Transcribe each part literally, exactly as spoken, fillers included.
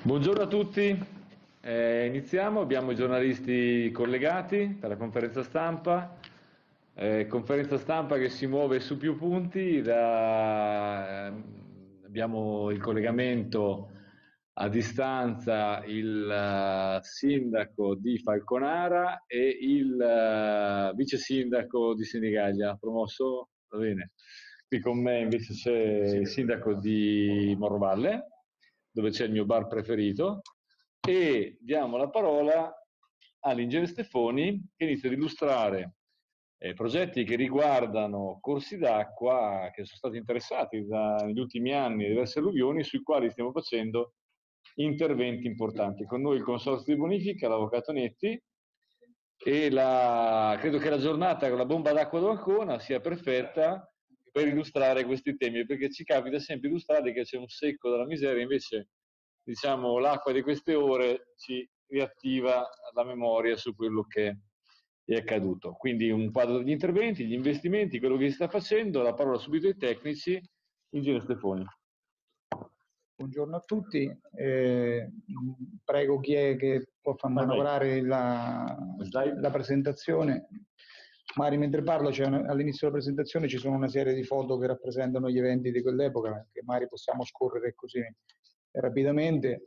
Buongiorno a tutti, eh, iniziamo, abbiamo i giornalisti collegati per la conferenza stampa, eh, conferenza stampa che si muove su più punti, da, ehm, abbiamo il collegamento a distanza il eh, sindaco di Falconara e il eh, vice sindaco di Senigallia, promosso? Va bene. Qui con me invece c'è il sindaco di Morrovalle, dove c'è il mio bar preferito, e diamo la parola all'ingegnere Stefoni che inizia ad illustrare eh, progetti che riguardano corsi d'acqua che sono stati interessati da, negli ultimi anni da diverse alluvioni, sui quali stiamo facendo interventi importanti. Con noi il consorzio di bonifica, l'avvocato Netti, e la, credo che la giornata con la bomba d'acqua d'Ancona sia perfetta per illustrare questi temi, perché ci capita sempre di illustrare che c'è un secco della miseria, invece diciamo l'acqua di queste ore ci riattiva la memoria su quello che è accaduto. Quindi un quadro degli interventi, gli investimenti, quello che si sta facendo, la parola subito ai tecnici, ingegnere Stefoni. Buongiorno a tutti, eh, prego chi è che può far manovrare la, la presentazione. Mari, mentre parlo, all'inizio della presentazione ci sono una serie di foto che rappresentano gli eventi di quell'epoca, che magari possiamo scorrere così rapidamente.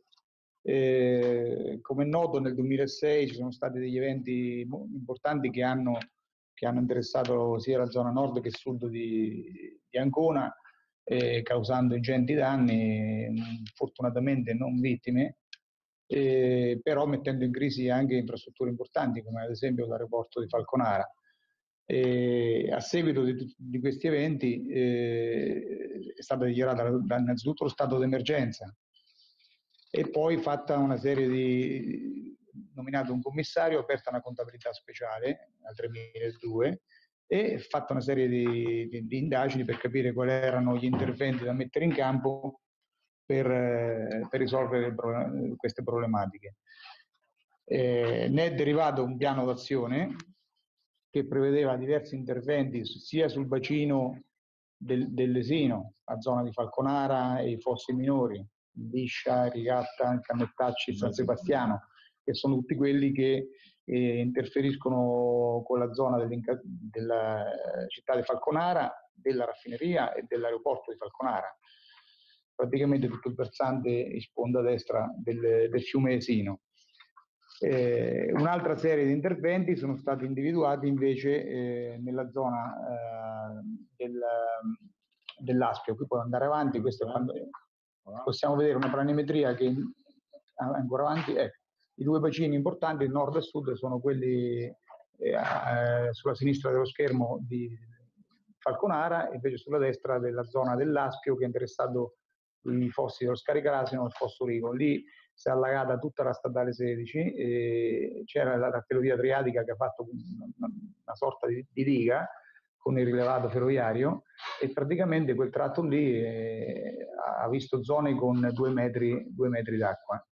Eh, come è noto, nel duemilasei ci sono stati degli eventi importanti che hanno, che hanno interessato sia la zona nord che sud di, di Ancona, Eh, causando ingenti danni, fortunatamente non vittime, eh, però mettendo in crisi anche infrastrutture importanti come ad esempio l'aeroporto di Falconara. E a seguito di, di questi eventi eh, è stata dichiarata innanzitutto lo stato d'emergenza e poi fatta una serie di nominato un commissario, aperta una contabilità speciale nel tremiladue e fatta una serie di, di, di indagini per capire quali erano gli interventi da mettere in campo per, eh, per risolvere queste problematiche. Eh, ne è derivato un piano d'azione che prevedeva diversi interventi sia sul bacino del, del Lesino, la zona di Falconara e i fossi minori, Biscia, Rigatta, Cannettacci, San Sebastiano, che sono tutti quelli che eh, interferiscono con la zona della città di Falconara, della raffineria e dell'aeroporto di Falconara, praticamente tutto il versante in sponda destra del, del fiume Esino. Eh, un'altra serie di interventi sono stati individuati invece eh, nella zona eh, del, dell'Aspio. Qui può andare avanti, questo è quando possiamo vedere una planimetria che ancora avanti, ecco, i due bacini importanti, il nord e il sud, sono quelli eh, eh, sulla sinistra dello schermo di Falconara e invece sulla destra della zona dell'Aspio che è interessato i fossi dello Scaricarasino e il fosso Rico. Lì si è allagata tutta la statale sedici, e c'era la, la ferrovia adriatica che ha fatto una, una sorta di, di diga con il rilevato ferroviario e praticamente quel tratto lì eh, ha visto zone con due metri, due metri d'acqua.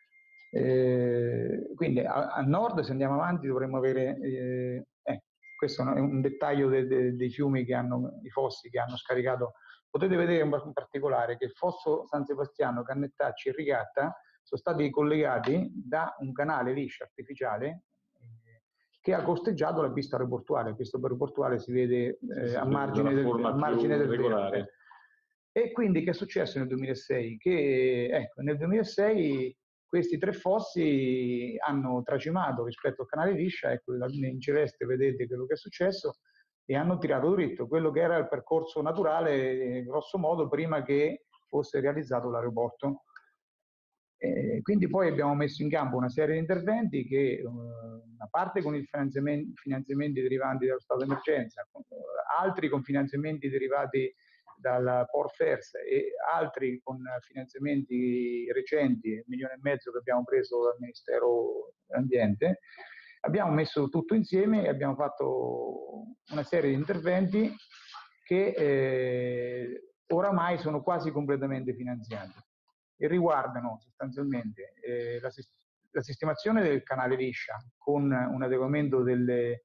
Eh, quindi a, a nord, se andiamo avanti, dovremmo avere, eh, eh, questo è un dettaglio de, de, dei fiumi che hanno, i fossi che hanno scaricato. Potete vedere in particolare che il fosso San Sebastiano, Cannettacci e Rigatta sono stati collegati da un canale liscio artificiale eh, che ha costeggiato la pista aeroportuale. Questa aeroportuale si vede eh, sì, a margine del, a margine del verde. E quindi che è successo nel duemilasei? Che ecco, nel duemilasei questi tre fossi hanno tracimato rispetto al canale liscia, ecco in celeste vedete quello che è successo, e hanno tirato dritto quello che era il percorso naturale, grosso modo, prima che fosse realizzato l'aeroporto. Eh, quindi poi abbiamo messo in campo una serie di interventi che, eh, una parte con i finanziamenti, finanziamenti derivanti dallo stato d'emergenza, altri con finanziamenti derivati dal Port Fairs e altri con finanziamenti recenti, un milione e mezzo che abbiamo preso dal Ministero dell'Ambiente. Abbiamo messo tutto insieme e abbiamo fatto una serie di interventi che eh, oramai sono quasi completamente finanziati e riguardano sostanzialmente eh, la, la sistemazione del canale liscia con un adeguamento delle,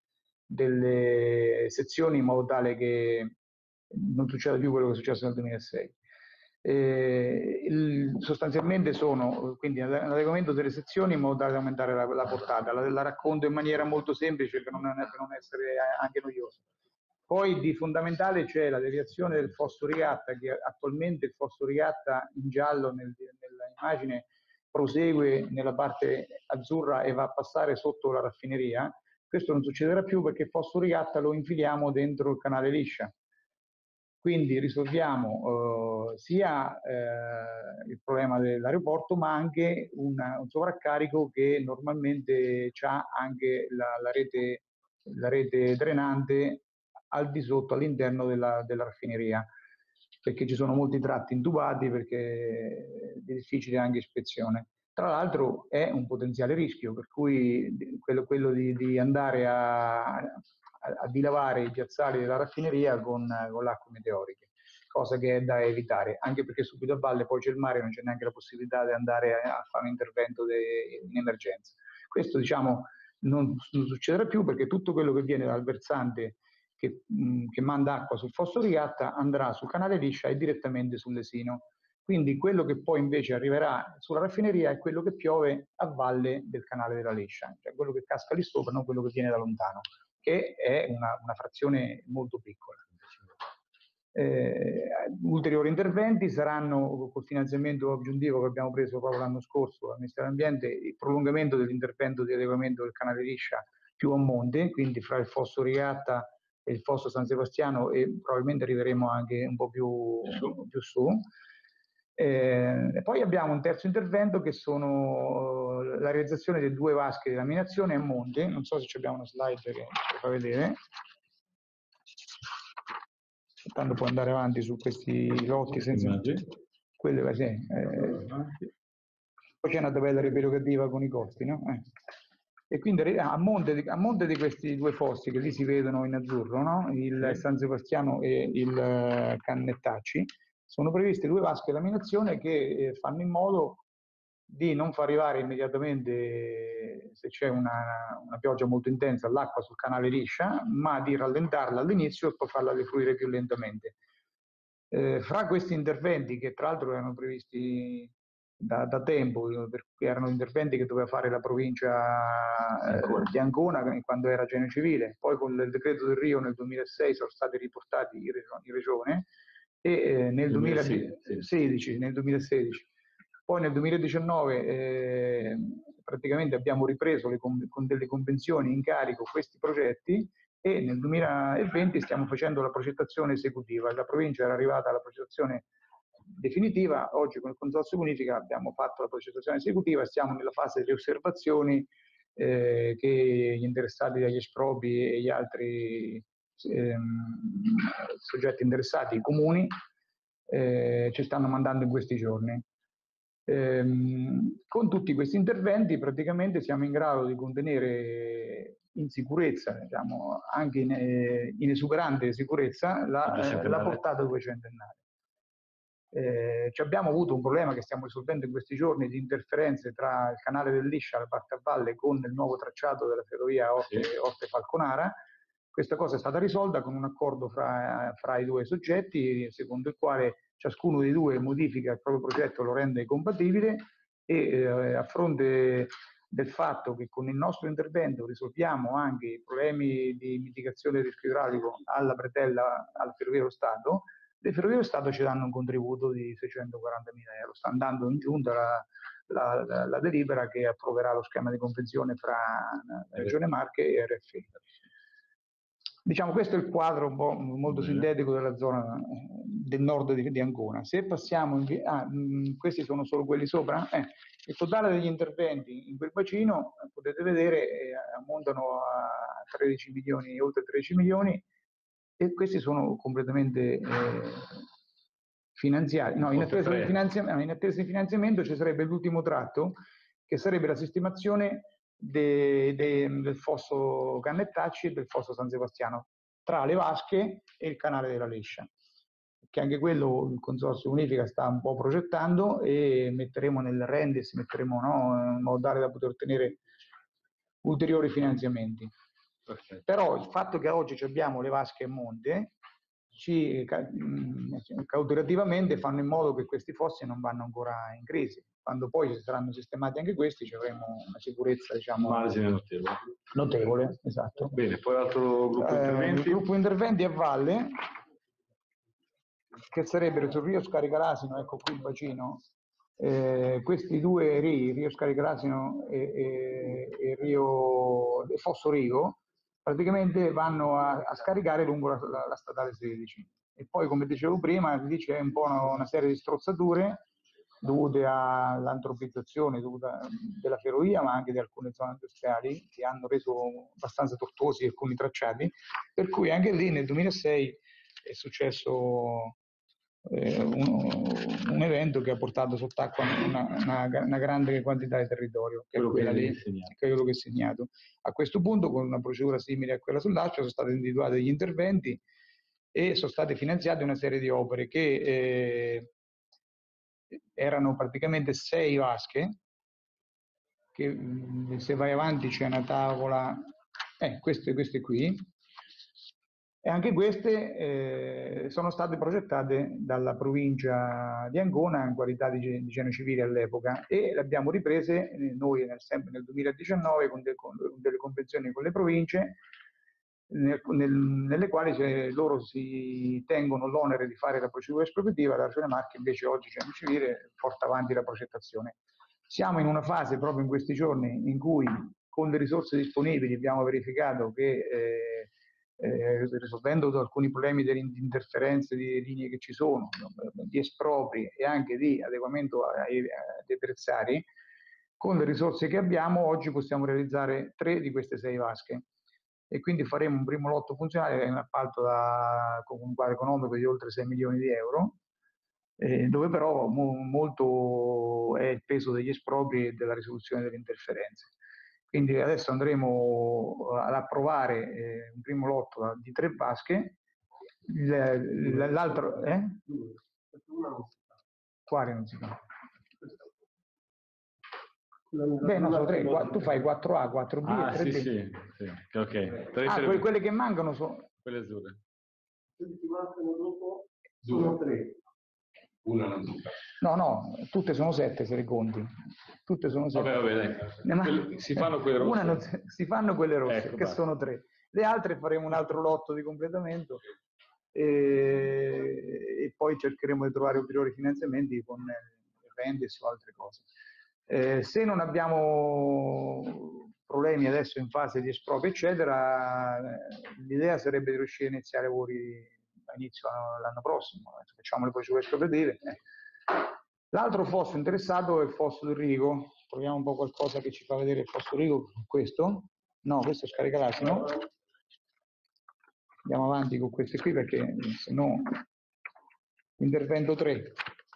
delle sezioni in modo tale che non succeda più quello che è successo nel duemilasei. Eh, il, sostanzialmente sono quindi l'adeguamento delle sezioni in modo tale da aumentare la, la portata. La, la racconto in maniera molto semplice per non, per non essere anche noioso. Poi di fondamentale c'è la deviazione del fosforigatta, che attualmente il fosforigatta in giallo nel, nell'immagine prosegue nella parte azzurra e va a passare sotto la raffineria. Questo non succederà più perché il fosforigatta lo infiliamo dentro il canale liscia. Quindi risolviamo eh, sia eh, il problema dell'aeroporto, ma anche una, un sovraccarico che normalmente ha anche la, la, rete, la rete drenante al di sotto, all'interno della, della raffineria, perché ci sono molti tratti intubati, perché è difficile anche ispezione. Tra l'altro è un potenziale rischio, per cui quello, quello di, di andare a, a dilavare i piazzali della raffineria con, con l'acqua meteoriche, cosa che è da evitare, anche perché subito a valle poi c'è il mare, non c'è neanche la possibilità di andare a, a fare un intervento de, in emergenza. Questo diciamo non, non succederà più, perché tutto quello che viene dal versante che, mh, che manda acqua sul fosforigatta andrà sul canale liscia e direttamente sul Lesino. Quindi quello che poi invece arriverà sulla raffineria è quello che piove a valle del canale della Liscia, cioè quello che casca lì sopra, non quello che viene da lontano, che è una, una frazione molto piccola. Eh, ulteriori interventi saranno col finanziamento aggiuntivo che abbiamo preso proprio l'anno scorso dal Ministero dell'Ambiente, il prolungamento dell'intervento di adeguamento del canale Liscia più a monte, quindi fra il fosso Rigatta e il fosso San Sebastiano, e probabilmente arriveremo anche un po' più su. Più su. Eh, e poi abbiamo un terzo intervento che sono la realizzazione di due vasche di laminazione a monte. Non so se abbiamo una slide che vi fa vedere. Tanto può andare avanti su questi lotti senza... Quelle, sì, eh. Poi c'è una tabella riepilogativa con i costi, no? Eh. E quindi a monte, di, a monte di questi due fossi che lì si vedono in azzurro, no? Il San Sebastiano e il Cannettacci, sono previste due vasche di laminazione che fanno in modo di non far arrivare immediatamente, se c'è una, una pioggia molto intensa, l'acqua sul canale liscia, ma di rallentarla all'inizio e poi farla defluire più lentamente. Eh, fra questi interventi, che tra l'altro erano previsti da, da tempo, perché erano interventi che doveva fare la provincia eh, di Ancona quando era genio civile, poi con il decreto del Rio nel duemilasei sono stati riportati in regione, in regione e eh, nel duemilasedici, nel duemilasedici. Poi nel duemiladiciannove eh, praticamente abbiamo ripreso le, con, con delle convenzioni in carico questi progetti, e nel duemilaventi stiamo facendo la progettazione esecutiva. La provincia era arrivata alla progettazione definitiva, oggi con il Consorzio Bonifica abbiamo fatto la progettazione esecutiva e siamo nella fase delle osservazioni eh, che gli interessati dagli espropri e gli altri ehm, soggetti interessati, i comuni, eh, ci stanno mandando in questi giorni. Ehm, con tutti questi interventi praticamente siamo in grado di contenere in sicurezza, diciamo, anche in, eh, in esuberante sicurezza, la, eh, la portata duecentennale. Eh, abbiamo avuto un problema che stiamo risolvendo in questi giorni di interferenze tra il canale del Liscia, la parte a valle, con il nuovo tracciato della ferrovia Orte-Falconara. Questa cosa è stata risolta con un accordo fra, fra i due soggetti, secondo il quale ciascuno dei due modifica il proprio progetto, lo rende compatibile, e eh, a fronte del fatto che con il nostro intervento risolviamo anche i problemi di mitigazione del rischio idraulico alla bretella, al Ferrovie dello Stato, le Ferrovie dello Stato ci danno un contributo di seicentoquarantamila euro. Sta andando in giunta la, la, la, la delibera che approverà lo schema di convenzione fra la Regione Marche e R F I. Diciamo, questo è il quadro un po' molto sintetico della zona del nord di, di Ancona. Se passiamo, in, ah, mh, questi sono solo quelli sopra, eh, il totale degli interventi in quel bacino, potete vedere, eh, ammontano a tredici milioni, oltre tredici milioni, e questi sono completamente eh, finanziari. No, in attesa di finanziamento, in attesa di finanziamento ci sarebbe l'ultimo tratto, che sarebbe la sistemazione De, de, del fosso Cannettacci e del fosso San Sebastiano, tra le vasche e il canale della Lescia, che anche quello il Consorzio Bonifica sta un po' progettando, e metteremo nel Rendes, metteremo, no, in modo tale da poter ottenere ulteriori finanziamenti. Perfetto. Però il fatto che oggi abbiamo le vasche a monte ci cautelativamente fanno in modo che questi fossi non vanno ancora in crisi. Quando poi ci saranno sistemati anche questi, ci avremo una sicurezza, diciamo, margine notevole. Notevole, esatto. Bene, poi l'altro gruppo eh, interventi. Il gruppo interventi a valle, che sarebbero sul Rio Scaricalasino, ecco qui il bacino, eh, questi due rii, Rio Scaricalasino e, e, e Rio e Fosso Rigo, praticamente vanno a, a scaricare lungo la, la, la statale sedici. E poi, come dicevo prima, lì c'è un po' una, una serie di strozzature dovute all'antropizzazione dovuta della ferrovia, ma anche di alcune zone industriali che hanno reso abbastanza tortuosi alcuni tracciati, per cui anche lì nel duemilasei è successo eh, un, un evento che ha portato sott'acqua una, una, una grande quantità di territorio, che quello è, quella che lì, che è quello che è segnato. A questo punto, con una procedura simile a quella sull'Accio, sono stati individuati degli interventi e sono state finanziate una serie di opere che eh, erano praticamente sei vasche, che se vai avanti c'è una tavola, eh, queste, queste qui, e anche queste eh, sono state progettate dalla provincia di Ancona in qualità di, di genio civile all'epoca e le abbiamo riprese eh, noi nel, sempre nel duemiladiciannove con, de, con delle convenzioni con le province nel, nel, nelle quali cioè, loro si tengono l'onere di fare la procedura espropriativa, la Regione Marche invece oggi genio civile porta avanti la progettazione. Siamo in una fase proprio in questi giorni in cui con le risorse disponibili abbiamo verificato che eh, eh, risolvendo alcuni problemi di interferenze di linee che ci sono, di espropri e anche di adeguamento ai, ai prezzari, con le risorse che abbiamo oggi possiamo realizzare tre di queste sei vasche e quindi faremo un primo lotto funzionale, un appalto da, con un quadro economico di oltre sei milioni di euro, eh, dove però mo, molto è il peso degli espropri e della risoluzione delle interferenze. Quindi adesso andremo ad approvare eh, un primo lotto di tre vasche, l'altro... Eh? Quale non si fa? Beh, no, sono tre, tu fai quattro A, quattro B ah, e tre B. Sì, sì, sì, ok. Tre ah, que quelle che mancano sono... Quelle azzurre. Quelli che mancano dopo sono tre. Una non si fa. No, no, tutte sono sette se le conti. Tutte sono sette. Vabbè, vabbè, dai. Quelli, si fanno quelle rosse? Una non si, si fanno quelle rosse, ecco, che basta. sono tre. Le altre faremo un altro lotto di completamento e, e poi cercheremo di trovare ulteriori finanziamenti con Rendes o altre cose. Eh, se non abbiamo problemi adesso in fase di esproprio, eccetera, l'idea sarebbe di riuscire a iniziare i lavori a inizio l'anno prossimo. Facciamo le procedure espropriative. Eh. L'altro fosso interessato è il fosso del Rigo. Troviamo un po' qualcosa che ci fa vedere il fosso del Rigo. Questo? No, questo è Scaricalasino. Andiamo avanti con queste qui perché se no... Intervento tre.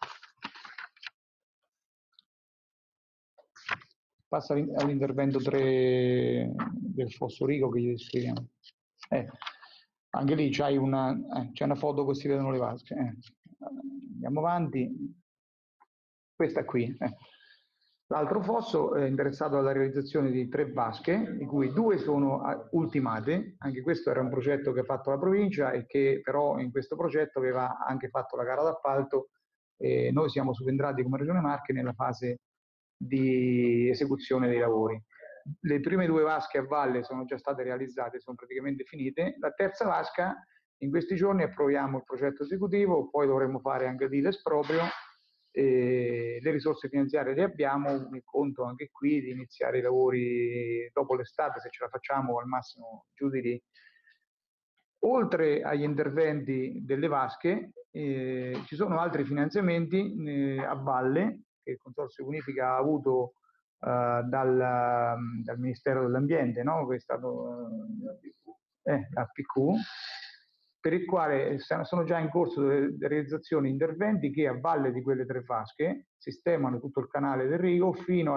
Passa all'intervento tre del fosso Rigo che gli descriviamo. Eh, anche lì c'hai una, eh, c'è una foto che si vedono le vasche. Eh. Andiamo avanti. Questa qui. Eh. L'altro fosso è interessato alla realizzazione di tre vasche, di cui due sono ultimate. Anche questo era un progetto che ha fatto la provincia e che però in questo progetto aveva anche fatto la gara d'appalto. E noi siamo subentrati come Regione Marche nella fase di esecuzione dei lavori. Le prime due vasche a valle sono già state realizzate, sono praticamente finite. La terza vasca, in questi giorni approviamo il progetto esecutivo, poi dovremo fare anche lì l'esproprio. E le risorse finanziarie le abbiamo, mi conto anche qui di iniziare i lavori dopo l'estate, se ce la facciamo, al massimo giù di lì. Oltre agli interventi delle vasche, eh, ci sono altri finanziamenti eh, a valle che il Consorzio Bonifica ha avuto eh, dal, dal Ministero dell'Ambiente, no? Che è stato eh, l'A P Q, per il quale sono già in corso di realizzazione interventi che a valle di quelle tre vasche sistemano tutto il canale del Rigo fino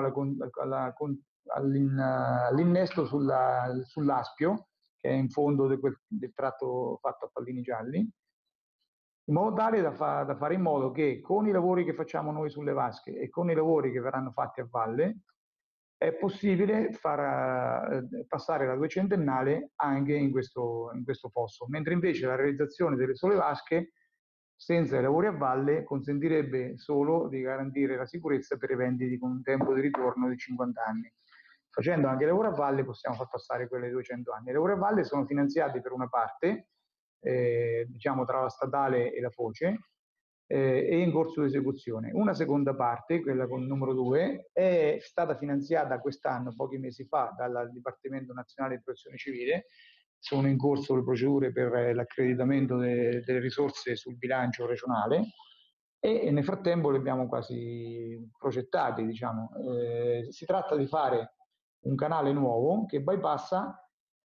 all'innesto sull'Aspio, che è in fondo di quel, del tratto fatto a pallini gialli, in modo tale da, fa, da fare in modo che con i lavori che facciamo noi sulle vasche e con i lavori che verranno fatti a valle è possibile far eh, passare la duecentennale anche in questo, in questo fosso, mentre invece la realizzazione delle sole vasche senza i lavori a valle consentirebbe solo di garantire la sicurezza per eventi con un tempo di ritorno di cinquanta anni. Facendo anche i lavori a valle possiamo far passare quelle duecento anni. I lavori a valle sono finanziati per una parte, eh, diciamo tra la statale e la Foce, eh, è in corso di esecuzione. Una seconda parte, quella con il numero due, è stata finanziata quest'anno, pochi mesi fa, dal Dipartimento Nazionale di Protezione Civile. Sono in corso le procedure per l'accreditamento de, delle risorse sul bilancio regionale e nel frattempo le abbiamo quasi progettate. Diciamo. Eh, si tratta di fare un canale nuovo che bypassa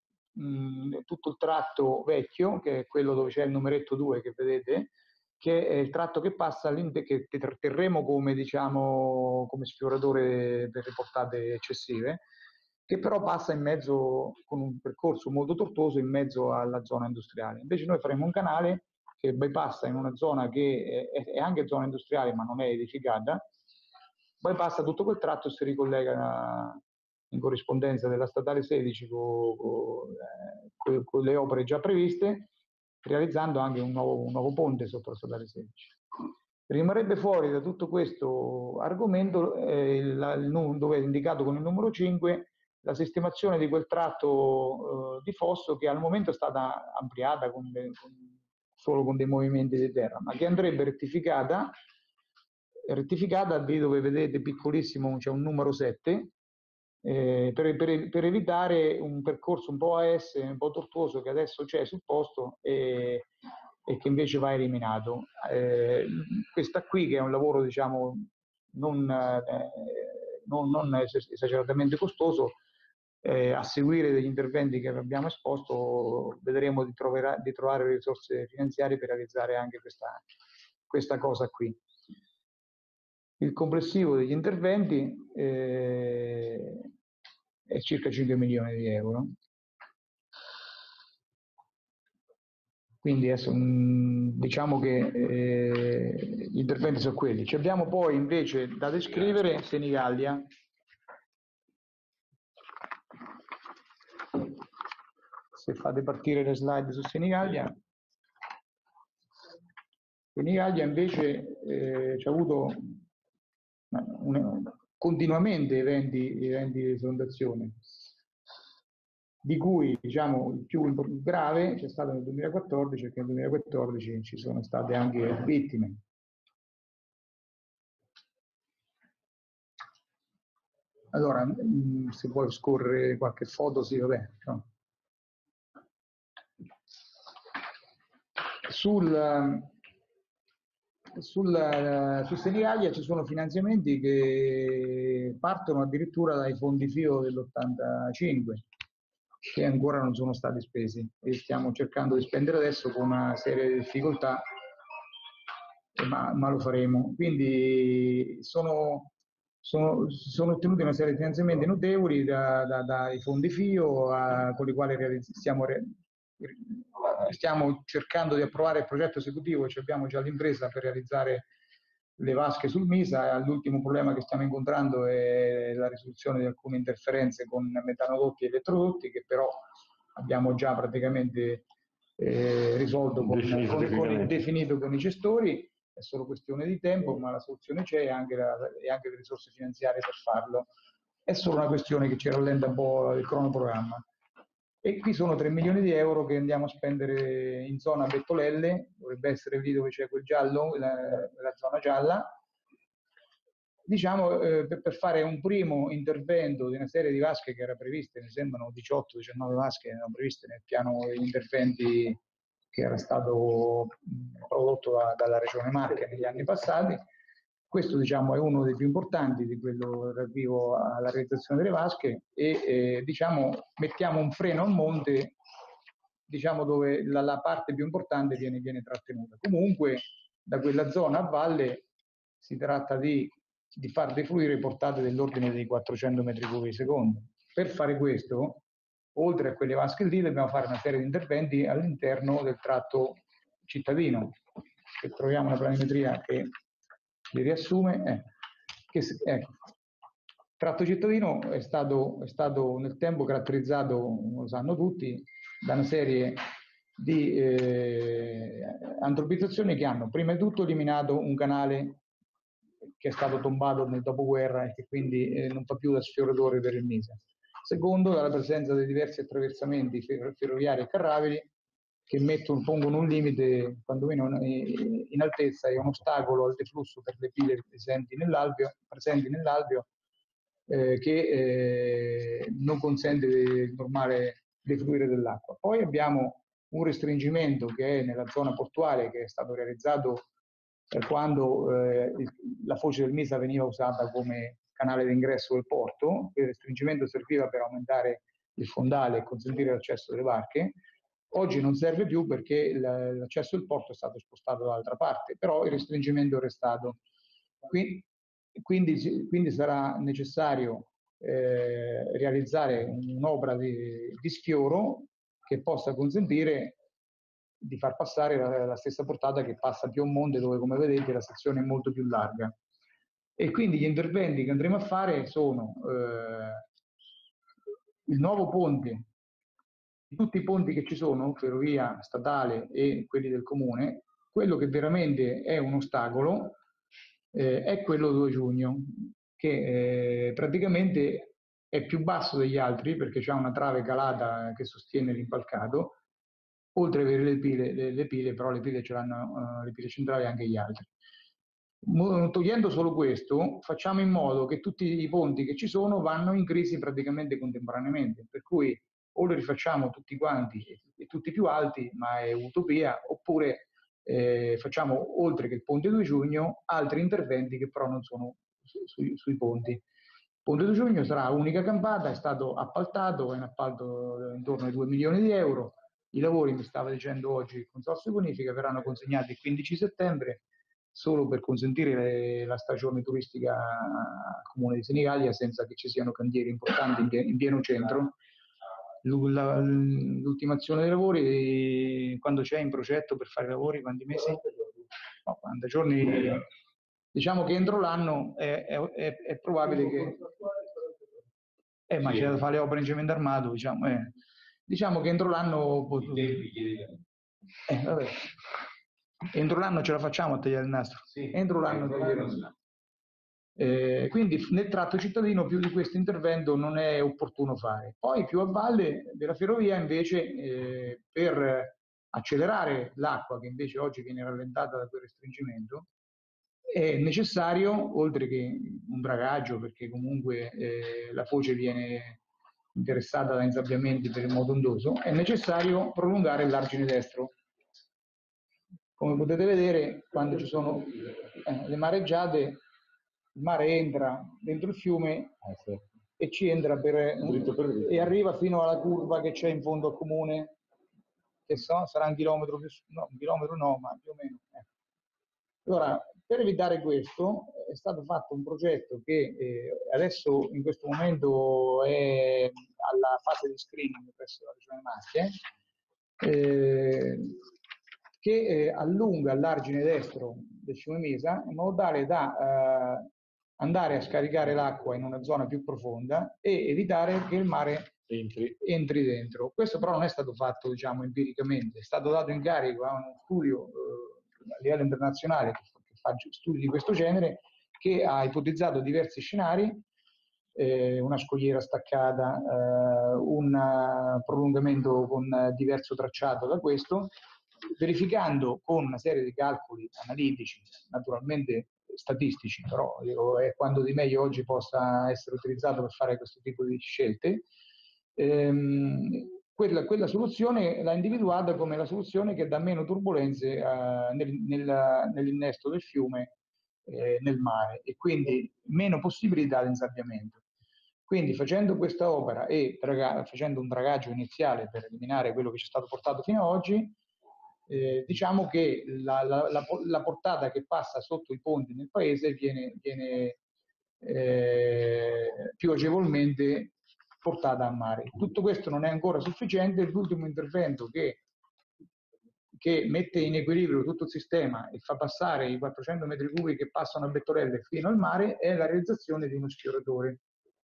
mh, tutto il tratto vecchio, che è quello dove c'è il numeretto due che vedete, che è il tratto che passa che terremo come, diciamo, come sfioratore per le portate eccessive, che però passa in mezzo, con un percorso molto tortuoso, in mezzo alla zona industriale. Invece noi faremo un canale che bypassa in una zona che è, è anche zona industriale ma non è edificata, bypassa tutto quel tratto e si ricollega in corrispondenza della statale sedici con, con, eh, con le opere già previste, realizzando anche un nuovo, un nuovo ponte sotto la statale sedici. Rimarrebbe fuori da tutto questo argomento, eh, il, il, dove è indicato con il numero cinque, la sistemazione di quel tratto eh, di fosso che al momento è stata ampliata con le, con, solo con dei movimenti di terra, ma che andrebbe rettificata, rettificata lì dove vedete piccolissimo c'è un numero sette, eh, per, per, per evitare un percorso un po' A S, un po' tortuoso che adesso c'è sul posto e, e che invece va eliminato. Eh, questa qui, che è un lavoro diciamo non, eh, non, non esageratamente costoso, eh, a seguire degli interventi che abbiamo esposto vedremo di, troverà, di trovare le risorse finanziarie per realizzare anche questa, questa cosa qui. Il complessivo degli interventi eh, è circa cinque milioni di euro. Quindi adesso, diciamo che eh, gli interventi sono quelli. Ci abbiamo poi invece da descrivere Senigallia. Se fate partire le slide su Senigallia. Senigallia invece eh, ci ha avuto una, continuamente eventi, eventi di esondazione, di cui diciamo il più grave c'è stato nel duemilaquattordici, perché nel duemilaquattordici ci sono state anche vittime. Allora, se vuoi scorrere qualche foto, sì, vabbè. No. Sul, sul, su Senigallia ci sono finanziamenti che partono addirittura dai fondi F I O dell'ottantacinque, che ancora non sono stati spesi e stiamo cercando di spendere adesso con una serie di difficoltà, ma, ma lo faremo. Quindi sono, sono, sono ottenuti una serie di finanziamenti notevoli da, da, dai fondi F I O a, con i quali stiamo, stiamo cercando di approvare il progetto esecutivo, cioè abbiamo già l'impresa per realizzare le vasche sul MISA. L'ultimo problema che stiamo incontrando è la risoluzione di alcune interferenze con metanodotti e elettrodotti, che però abbiamo già praticamente eh, risolto con, con, con, definito con i gestori. È solo questione di tempo, ma la soluzione c'è e anche, e anche le risorse finanziarie per farlo. È solo una questione che ci rallenta un po' il cronoprogramma. E qui sono tre milioni di euro che andiamo a spendere in zona Bettolelle, dovrebbe essere lì dove c'è quel giallo, la, la zona gialla, diciamo eh, per, per fare un primo intervento di una serie di vasche che era previste, mi sembrano diciotto diciannove vasche erano previste nel piano degli interventi che era stato prodotto da, dalla Regione Marche negli anni passati. Questo diciamo, è uno dei più importanti di quello relativo alla realizzazione delle vasche e eh, diciamo, mettiamo un freno a monte, diciamo, dove la, la parte più importante viene, viene trattenuta. Comunque da quella zona a valle si tratta di, di far defluire portate dell'ordine dei quattrocento metri cubi al secondo. Per fare questo, oltre a quelle vasche lì, dobbiamo fare una serie di interventi all'interno del tratto cittadino, che troviamo una planimetria che li riassume, eh, che, ecco, tratto cittadino è stato, è stato nel tempo caratterizzato, lo sanno tutti, da una serie di eh, antropizzazioni che hanno prima di tutto eliminato un canale che è stato tombato nel dopoguerra e che quindi eh, non fa più da sfioratore per il Misa. Secondo, dalla presenza di diversi attraversamenti fer ferroviari e carravili che mettono, pongono un limite, quantomeno in altezza, e un ostacolo al deflusso per le pile presenti nell'alveo, presenti nell'alveo eh, che eh, non consente il normale defluire dell'acqua. Poi abbiamo un restringimento che è nella zona portuale, che è stato realizzato eh, quando eh, il, la foce del Misa veniva usata come canale d'ingresso del porto. Il restringimento serviva per aumentare il fondale e consentire l'accesso delle barche. Oggi non serve più perché l'accesso al porto è stato spostato dall'altra parte, però il restringimento è restato. Quindi, quindi, quindi sarà necessario eh, realizzare un'opera di, di sfioro che possa consentire di far passare la, la stessa portata che passa a Piemonte, dove, come vedete, la sezione è molto più larga. E quindi gli interventi che andremo a fare sono eh, il nuovo ponte, tutti i ponti che ci sono, ferrovia statale e quelli del comune. Quello che veramente è un ostacolo eh, è quello due giugno, che eh, praticamente è più basso degli altri perché c'è una trave calata che sostiene l'impalcato, oltre ad avere le pile, le, le pile, però le pile ce l'hanno, uh, le pile centrali anche gli altri. Togliendo solo questo, facciamo in modo che tutti i ponti che ci sono vanno in crisi praticamente contemporaneamente, per cui o li rifacciamo tutti quanti e, e tutti più alti, ma è utopia, oppure eh, facciamo, oltre che il ponte due giugno, altri interventi che però non sono su, su, sui ponti. Il ponte due giugno sarà unica campata, è stato appaltato, è un appalto intorno ai due milioni di euro. I lavori, mi stava dicendo oggi il Consorzio Bonifica, verranno consegnati il quindici settembre, solo per consentire le, la stagione turistica al comune di Senigallia senza che ci siano cantieri importanti in, in pieno centro. L'ultimazione dei lavori, quando c'è in progetto per fare i lavori, quanti mesi? No, quaranta giorni. Diciamo che entro l'anno è, è, è, è probabile che... Eh, ma c'è da fare le opere in cemento armato, diciamo. Eh. Diciamo che entro l'anno... Eh, vabbè. Entro l'anno ce la facciamo a tagliare il nastro. Sì, entro l'anno taglieremo il nastro. Eh, quindi nel tratto cittadino più di questo intervento non è opportuno fare. Poi più a valle della ferrovia invece eh, per accelerare l'acqua che invece oggi viene rallentata da quel restringimento è necessario, oltre che un dragaggio, perché comunque eh, la foce viene interessata da insabbiamenti per il modo ondoso, è necessario prolungare l'argine destro. Come potete vedere, quando ci sono eh, le mareggiate, il mare entra dentro il fiume eh sì. e ci entra per, dritto per dritto. E arriva fino alla curva che c'è in fondo al comune, che so, sarà un chilometro più, no, un chilometro no, ma più o meno. Eh. Allora, per evitare questo è stato fatto un progetto che eh, adesso in questo momento è alla fase di screening presso la Regione Marche, eh, che eh, allunga l'argine destro del fiume Misa in modo tale da eh, andare a scaricare l'acqua in una zona più profonda e evitare che il mare entri, entri dentro. Questo però non è stato fatto, diciamo, empiricamente, è stato dato in carico a uno studio eh, a livello internazionale che fa studi di questo genere, che ha ipotizzato diversi scenari, eh, una scogliera staccata, eh, un prolungamento con diverso tracciato da questo, verificando con una serie di calcoli analitici, naturalmente statistici, però è quanto di meglio oggi possa essere utilizzato per fare questo tipo di scelte. Ehm, quella, quella soluzione l'ha individuata come la soluzione che dà meno turbolenze eh, nel, nel, nell'innesto del fiume eh, nel mare e quindi meno possibilità di insabbiamento. Quindi facendo questa opera e draga, facendo un dragaggio iniziale per eliminare quello che ci è stato portato fino ad oggi, eh, diciamo che la, la, la, la portata che passa sotto i ponti nel paese viene, viene eh, più agevolmente portata a mare. Tutto questo non è ancora sufficiente, l'ultimo intervento che, che mette in equilibrio tutto il sistema e fa passare i quattrocento metri cubi che passano a Bettorelle fino al mare è la realizzazione di uno sfioratore.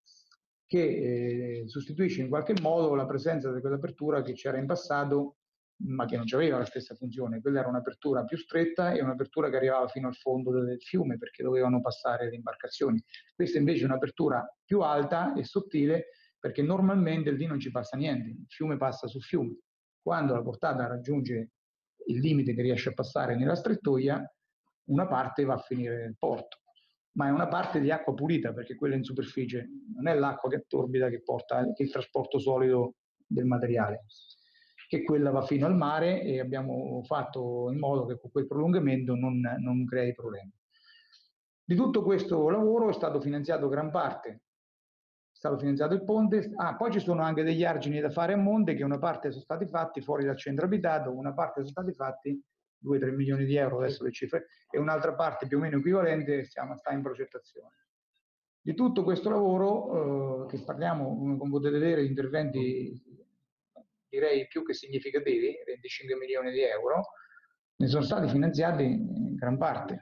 che eh, sostituisce in qualche modo la presenza di quell'apertura che c'era in passato, ma che non aveva la stessa funzione. Quella era un'apertura più stretta e un'apertura che arrivava fino al fondo del fiume perché dovevano passare le imbarcazioni. Questa invece è un'apertura più alta e sottile perché normalmente lì non ci passa niente, il fiume passa sul fiume. Quando la portata raggiunge il limite che riesce a passare nella strettoia, una parte va a finire nel porto, ma è una parte di acqua pulita perché quella in superficie non è l'acqua che è torbida che porta che il trasporto solido del materiale, che quella va fino al mare e abbiamo fatto in modo che con quel prolungamento non, non crei problemi. Di tutto questo lavoro è stato finanziato gran parte, è stato finanziato il ponte, ah, poi ci sono anche degli argini da fare a monte che una parte sono stati fatti fuori dal centro abitato, una parte sono stati fatti due tre milioni di euro, adesso le cifre, e un'altra parte più o meno equivalente siamo, sta in progettazione. Di tutto questo lavoro, eh, che parliamo, come potete vedere, interventi direi più che significativi, venticinque milioni di euro, ne sono stati finanziati in gran parte.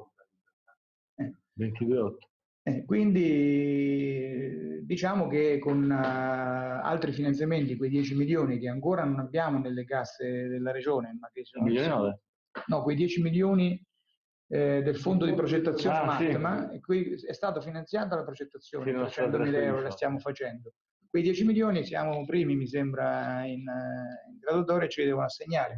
Eh. ventidue. Eh, quindi diciamo che con uh, altri finanziamenti, quei dieci milioni che ancora non abbiamo nelle casse della regione, ma che sono... milioni no, quei dieci milioni eh, del fondo di progettazione ah, Matma, sì. e qui è stata finanziata la progettazione, sì, trecentomila euro la stiamo facendo. Quei dieci milioni siamo primi, mi sembra, in, in graduatoria, ci devono assegnare.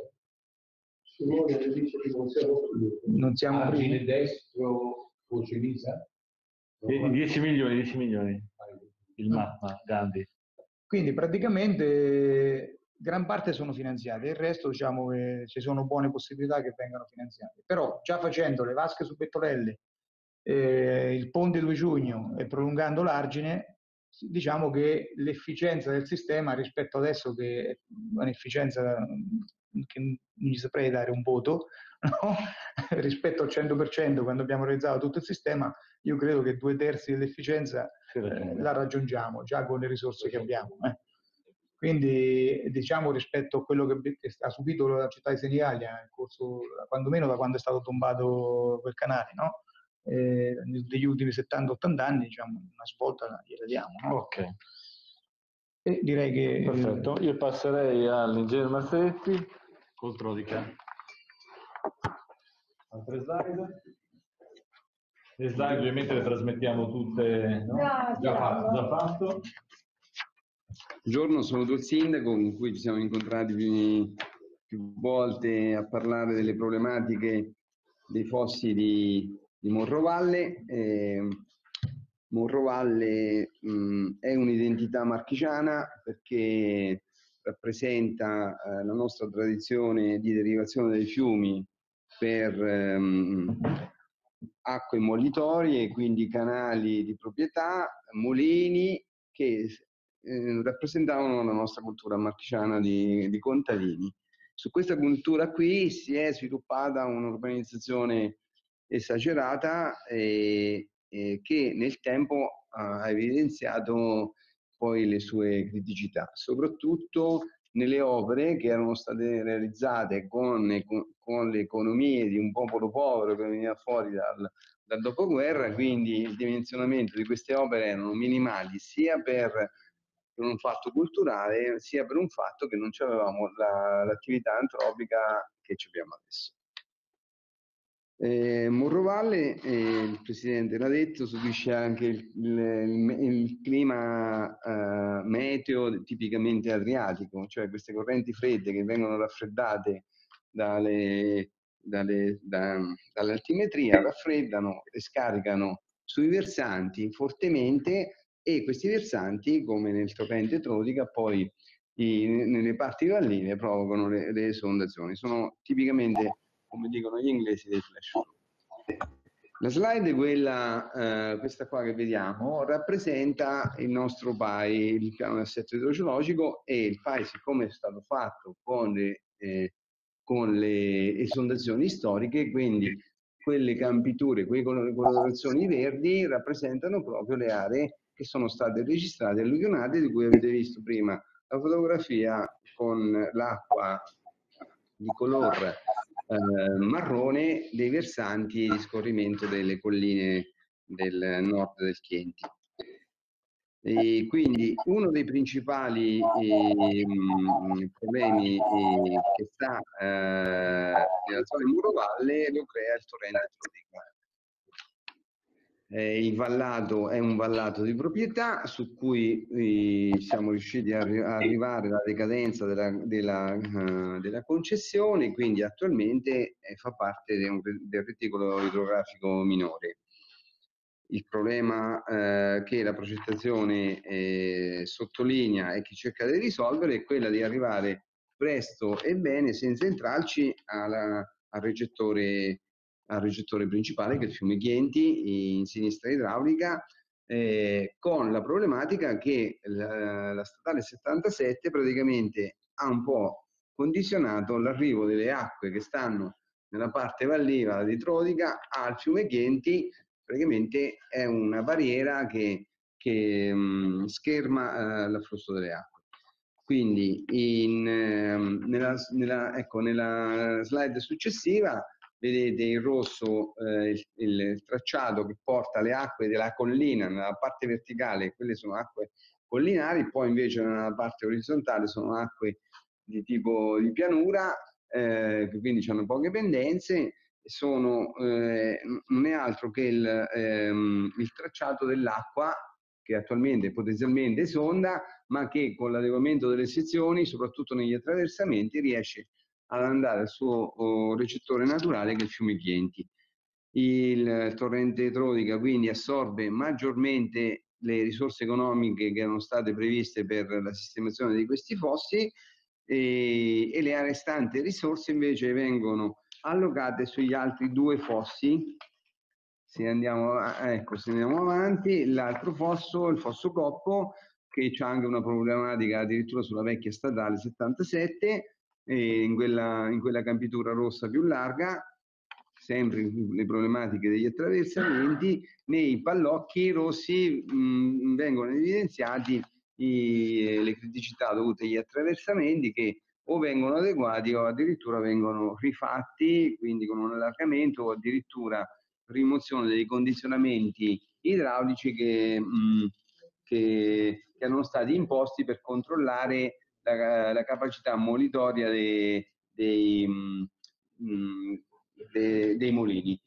Simone dice che non siamo primi. Non siamo Argine primi. destro, voce Lisa? dieci milioni, dieci milioni. Il Matma, Gandhi. Quindi praticamente gran parte sono finanziate, il resto diciamo che ci sono buone possibilità che vengano finanziate. Però già facendo le vasche su Pettolelle, eh, il ponte due giugno e prolungando l'argine, diciamo che l'efficienza del sistema rispetto adesso che è un'efficienza che non gli saprei dare un voto, no? Rispetto al cento per cento quando abbiamo realizzato tutto il sistema, io credo che due terzi dell'efficienza eh, la raggiungiamo già con le risorse che abbiamo. Eh. Quindi diciamo rispetto a quello che, che ha subito la città di Senigallia nel corso, quando meno da quando è stato tombato quel canale, no? Eh, negli ultimi settanta ottanta anni, diciamo, una svolta gliela diamo. No? Ok. E direi che... Perfetto, io passerei all'ingegner Mazzetti, controllica. Altre slide? Le slide ovviamente le trasmettiamo tutte, no? Già, già, fatto, già fatto. Buongiorno, sono il sindaco con cui ci siamo incontrati più, più volte a parlare delle problematiche dei fossi di, di Morrovalle. Eh, Morrovalle mh, è un'identità marchigiana perché rappresenta eh, la nostra tradizione di derivazione dei fiumi per ehm, acque mollitorie, quindi canali di proprietà, mulini che eh, rappresentavano la nostra cultura marchigiana di, di contadini. Su questa cultura qui si è sviluppata un'urbanizzazione esagerata e, e che nel tempo ha evidenziato poi le sue criticità, soprattutto nelle opere che erano state realizzate con, con, con le economie di un popolo povero che veniva fuori dal, dal dopoguerra, quindi il dimensionamento di queste opere erano minimali sia per, per un fatto culturale sia per un fatto che non avevamo l'attività antropica che abbiamo adesso. Eh, Morrovalle, eh, il Presidente l'ha detto, subisce anche il, il, il clima eh, meteo tipicamente adriatico, cioè queste correnti fredde che vengono raffreddate dalle, dalle, da, dall'altimetria, raffreddano e scaricano sui versanti fortemente e questi versanti, come nel torrente Trodica, poi i, nelle parti valline provocano le, le esondazioni. Sono tipicamente, come dicono gli inglesi, dei flash flood. La slide, quella, eh, questa qua che vediamo, rappresenta il nostro P A I, il piano di assetto idrogeologico, e il P A I, siccome è stato fatto con le, eh, con le esondazioni storiche, quindi quelle campiture, quelle colorazioni verdi rappresentano proprio le aree che sono state registrate alluvionate, di cui avete visto prima la fotografia con l'acqua di color eh, marrone dei versanti di scorrimento delle colline del nord del Chienti. E quindi uno dei principali eh, mh, problemi eh, che sta eh, nella zona di Murovalle lo crea il torrente Trodica. Eh, il vallato è un vallato di proprietà su cui eh, siamo riusciti a arri arrivare alla decadenza della, della, uh, della concessione, quindi attualmente eh, fa parte de un, del reticolo idrografico minore. Il problema eh, che la progettazione eh, sottolinea e che cerca di risolvere è quella di arrivare presto e bene senza entrarci alla, al recettore al recettore principale che è il fiume Chienti in sinistra idraulica, eh, con la problematica che la, la statale settantasette praticamente ha un po' condizionato l'arrivo delle acque che stanno nella parte valliva di Trodica al fiume Chienti. Praticamente è una barriera che, che mh, scherma eh, l'afflusso delle acque. Quindi in, ehm, nella, nella, ecco, nella slide successiva vedete in rosso eh, il, il tracciato che porta le acque della collina nella parte verticale, quelle sono acque collinari, poi invece nella parte orizzontale sono acque di tipo di pianura, eh, che quindi hanno poche pendenze, sono, eh, non è altro che il, ehm, il tracciato dell'acqua che attualmente potenzialmente esonda, ma che con l'adeguamento delle sezioni, soprattutto negli attraversamenti, riesce ad andare al suo oh, recettore naturale che è il fiume Chienti. Il torrente Trodica quindi assorbe maggiormente le risorse economiche che erano state previste per la sistemazione di questi fossi e, e le restanti risorse invece vengono allocate sugli altri due fossi. Se andiamo, ecco, se andiamo avanti, l'altro fosso, il fosso Coppo, che c'è anche una problematica addirittura sulla vecchia statale settantasette, e in, quella, in quella campitura rossa più larga, sempre le problematiche degli attraversamenti. Nei pallocchi rossi mh, vengono evidenziati i, le criticità dovute agli attraversamenti che o vengono adeguati o addirittura vengono rifatti, quindi con un allargamento o addirittura rimozione dei condizionamenti idraulici che, mh, che, che erano stati imposti per controllare la, la capacità molitoria dei, dei, mh, dei, dei mulini.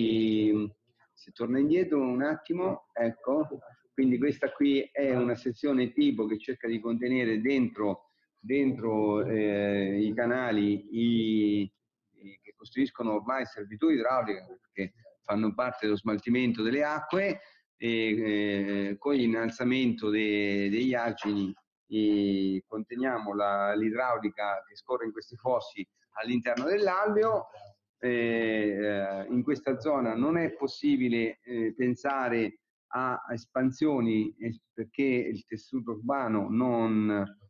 I, se torna indietro un attimo, ecco, quindi questa qui è una sezione tipo che cerca di contenere dentro, dentro eh, i canali i, i, che costituiscono ormai servitù idrauliche, perché fanno parte dello smaltimento delle acque, e eh, con l'innalzamento de, degli argini e conteniamo l'idraulica che scorre in questi fossi all'interno dell'alveo. Eh, in questa zona non è possibile eh, pensare a espansioni perché il tessuto urbano non,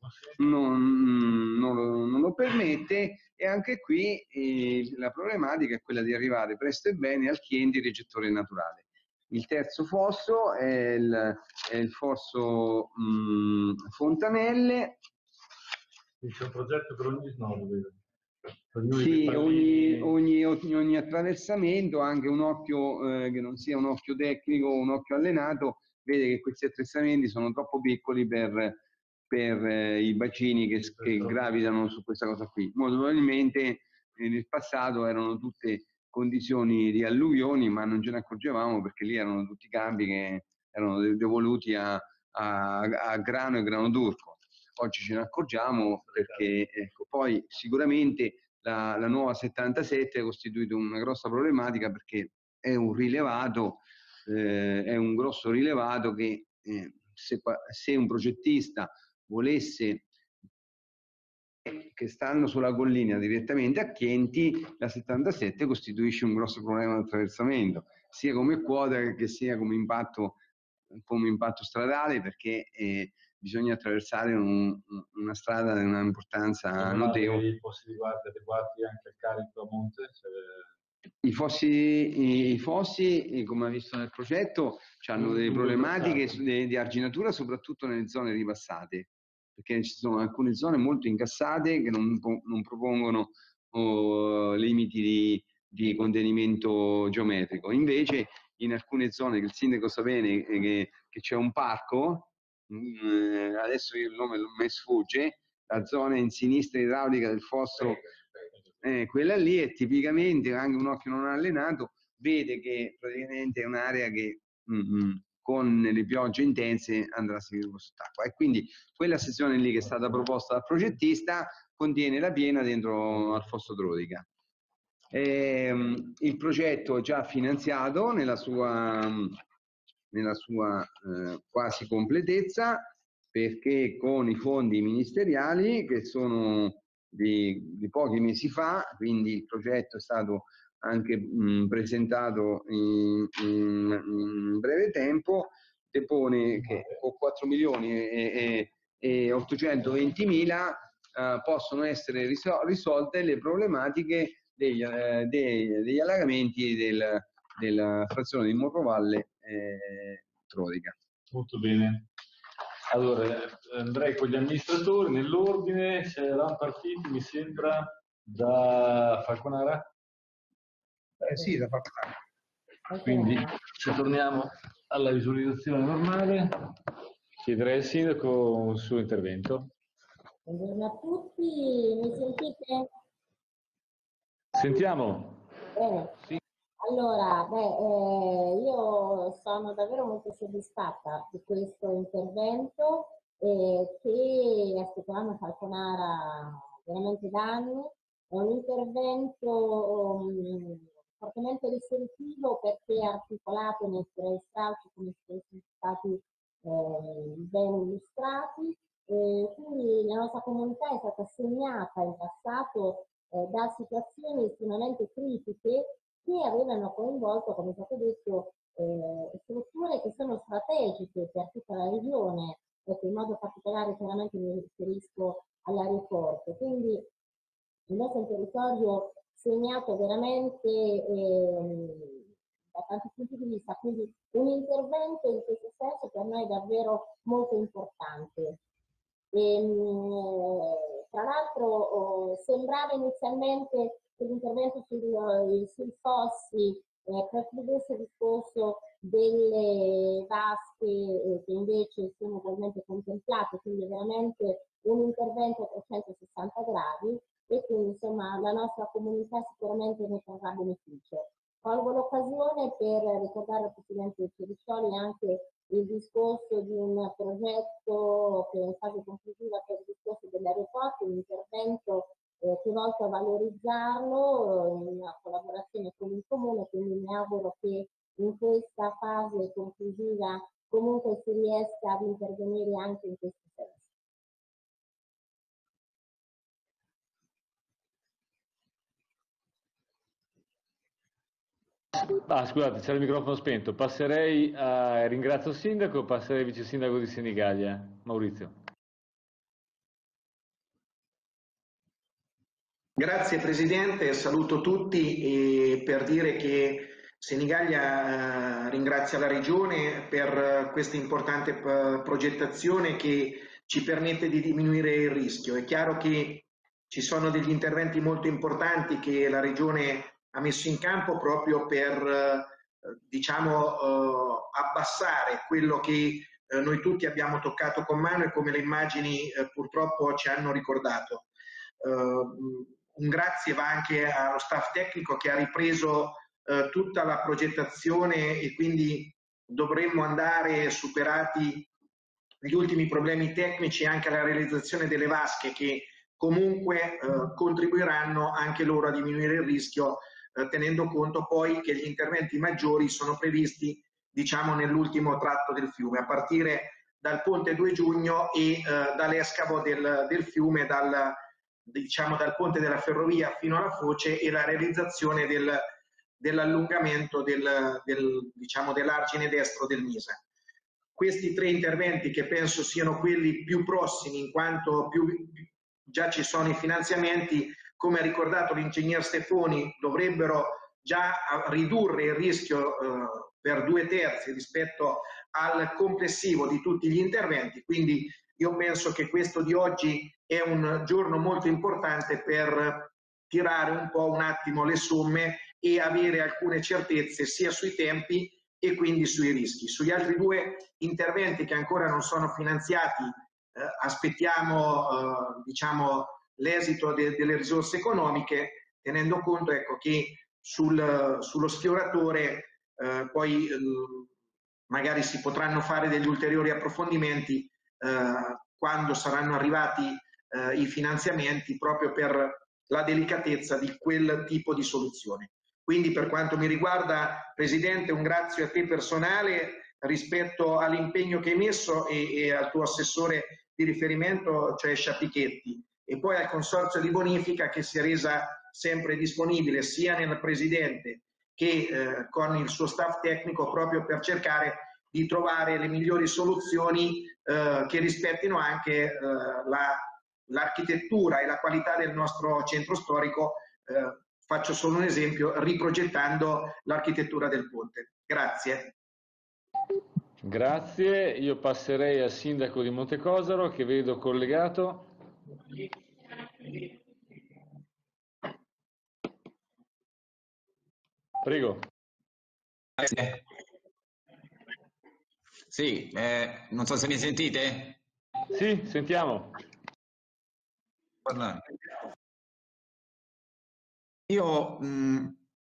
non, non, lo, non lo permette, e anche qui eh, la problematica è quella di arrivare presto e bene al Chienti ricettore naturale. Il terzo fosso è il, è il fosso mh, Fontanelle. C'è un progetto per ogni snodo, vedo. Sì, ogni, ogni, ogni attraversamento, anche un occhio eh, che non sia un occhio tecnico o un occhio allenato, vede che questi attraversamenti sono troppo piccoli per, per eh, i bacini che, che gravitano su questa cosa qui. Molto probabilmente eh, nel passato erano tutte condizioni di alluvioni, ma non ce ne accorgevamo perché lì erano tutti campi che erano devoluti a, a, a grano e grano turco. Oggi ce ne accorgiamo perché ecco, poi sicuramente la, la nuova settantasette ha costituito una grossa problematica perché è un rilevato, eh, è un grosso rilevato che eh, se, se un progettista volesse che stanno sulla collina direttamente a Chienti, la settantasette costituisce un grosso problema di attraversamento, sia come quota che sia come impatto, come impatto stradale, perché eh, bisogna attraversare un, una strada di una importanza notevole. I fossi di guardia adeguati anche al carico a monte? Se... I fossi, i fossi, come ha visto nel progetto, hanno delle problematiche di, di arginatura, soprattutto nelle zone ripassate, perché ci sono alcune zone molto incassate che non, non propongono oh, limiti di, di contenimento geometrico. Invece in alcune zone che il sindaco sa bene che, che c'è un parco, mh, adesso il nome non mi sfugge, la zona in sinistra idraulica del fosso, eh, quella lì è tipicamente, anche un occhio non allenato, vede che praticamente è un'area che mh, mh, con le piogge intense andrà a seguire sott'acqua, e quindi quella sezione lì che è stata proposta dal progettista contiene la piena dentro al fosso Trodica. Ehm, il progetto è già finanziato nella sua, nella sua eh, quasi completezza, perché con i fondi ministeriali che sono di, di pochi mesi fa, quindi il progetto è stato anche mh, presentato in, in, in breve tempo, depone che con quattro milioni e, e, e ottocentoventi mila eh, possono essere risol risolte le problematiche degli, eh, dei, degli allagamenti del, della frazione di Morrovalle eh, Trodica. Molto bene. Allora, andrei con gli amministratori nell'ordine, se erano partiti, mi sembra, da Falconara. Eh sì, da Falconara. Quindi se torniamo alla visualizzazione normale, chiederei al sindaco un suo intervento. Buongiorno a tutti, mi sentite? Sentiamo. Bene. Sì. Allora, beh, eh, io sono davvero molto soddisfatta di questo intervento eh, che aspettavamo a Falconara veramente da anni. È un intervento um, fortemente risolutivo perché è articolato nei tre stralci come sono stati eh, ben illustrati. Eh, quindi la nostra comunità è stata segnata in passato eh, da situazioni estremamente critiche che avevano coinvolto, come è stato detto, eh, strutture che sono strategiche per tutta la regione, ecco, in modo particolare chiaramente mi riferisco all'aeroporto. Quindi il nostro territorio segnato veramente eh, da tanti punti di vista, quindi un intervento in questo senso per noi è davvero molto importante. E, tra l'altro oh, sembrava inizialmente che l'intervento sul, sui fossi eh, precludesse il discorso delle vasche eh, che invece sono ugualmente contemplate, quindi veramente un intervento a trecentosessanta gradi, e quindi insomma la nostra comunità sicuramente ne trarrà beneficio. Colgo l'occasione per ricordare al Presidente Cericcioli anche il discorso di un progetto che è in fase conclusiva per il discorso dell'aeroporto, un intervento eh, che è volto a valorizzarlo in una collaborazione con il Comune, quindi mi auguro che in questa fase conclusiva comunque si riesca ad intervenire anche in questo senso. Ah, scusate, c'era il microfono spento. Passerei a... Ringrazio il sindaco, passerei al vice sindaco di Senigallia, Maurizio. Grazie Presidente, saluto tutti e per dire che Senigallia eh, ringrazia la Regione per questa importante progettazione che ci permette di diminuire il rischio. È chiaro che ci sono degli interventi molto importanti che la Regione ha messo in campo proprio per eh, diciamo eh, abbassare quello che eh, noi tutti abbiamo toccato con mano e come le immagini eh, purtroppo ci hanno ricordato. Uh, un grazie va anche allo staff tecnico che ha ripreso uh, tutta la progettazione e quindi dovremmo andare superati gli ultimi problemi tecnici anche alla realizzazione delle vasche che comunque uh, contribuiranno anche loro a diminuire il rischio uh, tenendo conto poi che gli interventi maggiori sono previsti diciamo nell'ultimo tratto del fiume a partire dal ponte due giugno e uh, dall'escavo del, del fiume dal diciamo dal ponte della ferrovia fino alla foce e la realizzazione del, dell'allungamento del, del, diciamo, dell'argine destro del Misa. Questi tre interventi che penso siano quelli più prossimi in quanto più, già ci sono i finanziamenti, come ha ricordato l'ingegner Stefoni, dovrebbero già ridurre il rischio eh, per due terzi rispetto al complessivo di tutti gli interventi, quindi io penso che questo di oggi è un giorno molto importante per tirare un po' un attimo le somme e avere alcune certezze sia sui tempi e quindi sui rischi. Sugli altri due interventi che ancora non sono finanziati eh, aspettiamo eh, diciamo, l'esito de delle risorse economiche, tenendo conto ecco, che sul, sullo sfioratore eh, poi eh, magari si potranno fare degli ulteriori approfondimenti eh, quando saranno arrivati eh, i finanziamenti proprio per la delicatezza di quel tipo di soluzione. Quindi per quanto mi riguarda, Presidente, un grazie a te personale rispetto all'impegno che hai messo e, e al tuo assessore di riferimento, cioè Sciapichetti, e poi al Consorzio di Bonifica che si è resa sempre disponibile sia nel Presidente che eh, con il suo staff tecnico proprio per cercare di trovare le migliori soluzioni eh, che rispettino anche eh, la l'architettura e la qualità del nostro centro storico, eh, faccio solo un esempio, riprogettando l'architettura del ponte. Grazie. Grazie, io passerei al sindaco di Montecosaro che vedo collegato. Prego. Grazie. Sì, eh, non so se mi sentite. Sì, sentiamo. Parlare. Io mh...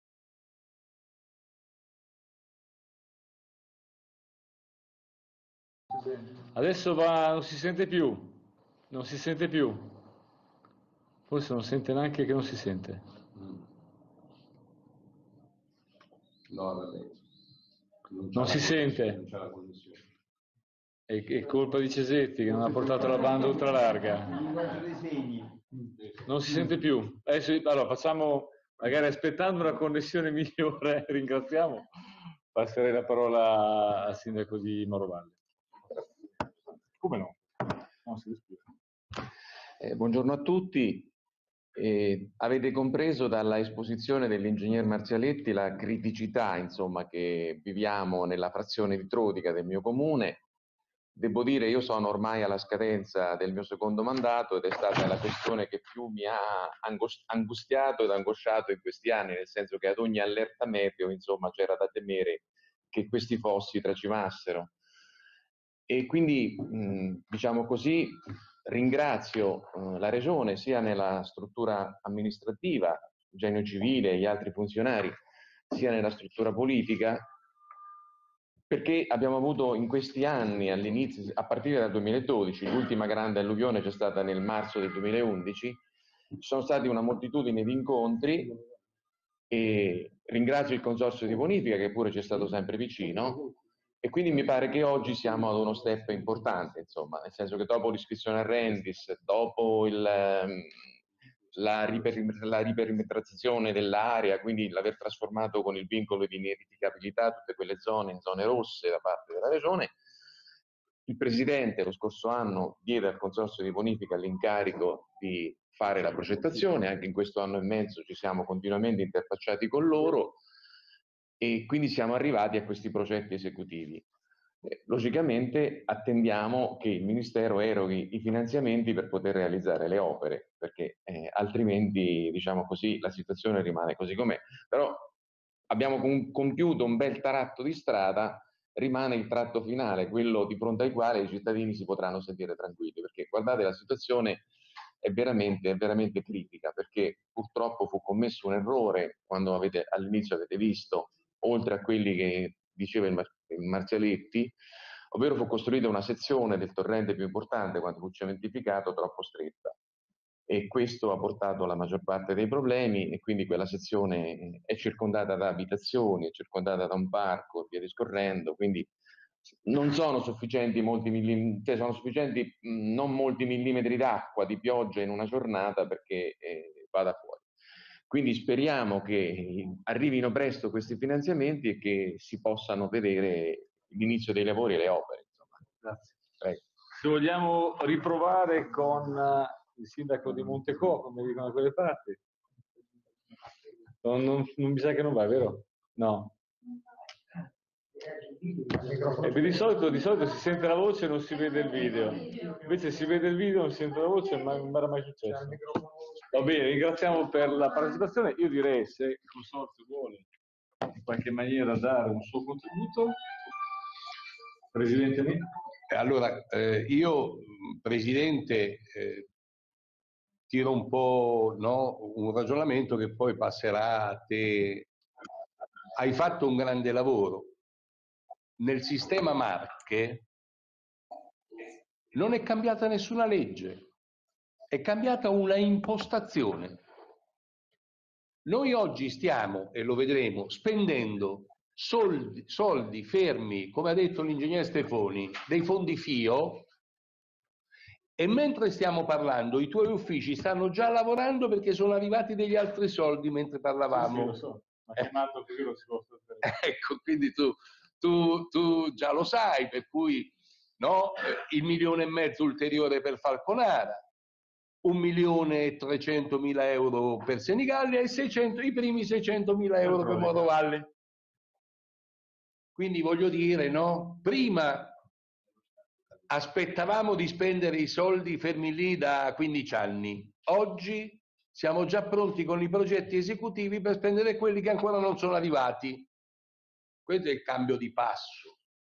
Adesso va, non si sente più, non si sente più. Forse non sente neanche che non si sente. No, vabbè. Non, non si sente. Non c'è la connessione. È, è colpa di Cesetti che non ha portato la banda ultralarga. Non si sente più. Adesso, allora facciamo, magari aspettando una connessione migliore, ringraziamo, passerei la parola al sindaco di Morovalle. Come no? No, si eh, buongiorno a tutti. Eh, avete compreso dalla esposizione dell'ingegner Marzialetti la criticità insomma, che viviamo nella frazione di Trodica del mio comune. Devo dire, io sono ormai alla scadenza del mio secondo mandato ed è stata la questione che più mi ha angustiato ed angosciato in questi anni, nel senso che ad ogni allerta meteo insomma c'era da temere che questi fossi tracimassero. E quindi, mh, diciamo così, ringrazio uh, la Regione sia nella struttura amministrativa, il genio civile e gli altri funzionari, sia nella struttura politica, perché abbiamo avuto in questi anni, all'inizio, a partire dal duemiladodici, l'ultima grande alluvione c'è stata nel marzo del duemilaundici, ci sono stati una moltitudine di incontri e ringrazio il Consorzio di Bonifica che pure ci è stato sempre vicino. E quindi mi pare che oggi siamo ad uno step importante, insomma, nel senso che dopo l'iscrizione a Rendis, dopo il, la, riper, la riperimetrizzazione dell'area, quindi l'aver trasformato con il vincolo di ineridicabilità tutte quelle zone in zone rosse da parte della Regione, il Presidente lo scorso anno diede al Consorzio di Bonifica l'incarico di fare la progettazione, anche in questo anno e mezzo ci siamo continuamente interfacciati con loro, e quindi siamo arrivati a questi progetti esecutivi. Eh, logicamente attendiamo che il Ministero eroghi i finanziamenti per poter realizzare le opere, perché eh, altrimenti, diciamo così, la situazione rimane così com'è. Però abbiamo com compiuto un bel tratto di strada, rimane il tratto finale, quello di fronte al quale i cittadini si potranno sentire tranquilli, perché guardate, la situazione è veramente, è veramente critica, perché purtroppo fu commesso un errore quando avete, all'inizio avete visto, oltre a quelli che diceva il, Mar il Marzialetti, ovvero fu costruita una sezione del torrente più importante quando fu cementificato troppo stretta, e questo ha portato alla maggior parte dei problemi, e quindi quella sezione è circondata da abitazioni, è circondata da un parco, via discorrendo, quindi non sono sufficienti molti millimetri, cioè sono sufficienti mh, non molti millimetri d'acqua di pioggia in una giornata perché eh, vada fuori. Quindi speriamo che arrivino presto questi finanziamenti e che si possano vedere l'inizio dei lavori e le opere. Insomma. Grazie. Prego. Se vogliamo riprovare con il sindaco di Monteco, come dicono da quelle parti. Non, non, non mi sa che non va, vero? No. E di solito, di solito si sente la voce e non si vede il video. Invece si vede il video e non si sente la voce, ma non era mai successo. Va bene, ringraziamo per la partecipazione. Io direi, se il Consorzio vuole in qualche maniera dare un suo contributo. Presidente Mena. Allora, eh, io, Presidente, eh, tiro un po', no, un ragionamento che poi passerà a te. Hai fatto un grande lavoro. Nel sistema Marche non è cambiata nessuna legge, è cambiata una impostazione. Noi oggi stiamo, e lo vedremo, spendendo soldi, soldi fermi, come ha detto l'ingegnere Stefoni, dei fondi F I O, e mentre stiamo parlando i tuoi uffici stanno già lavorando perché sono arrivati degli altri soldi mentre parlavamo. Sì, sì, lo so, ma chiamato così lo si può fare. Ecco, quindi tu, tu, tu già lo sai, per cui no, il milione e mezzo ulteriore per Falconara, un milione e trecentomila euro per Senigallia e seicento, i primi seicentomila euro per Morovalle. Quindi voglio dire, no? Prima aspettavamo di spendere i soldi fermi lì da quindici anni, oggi siamo già pronti con i progetti esecutivi per spendere quelli che ancora non sono arrivati. Questo è il cambio di passo.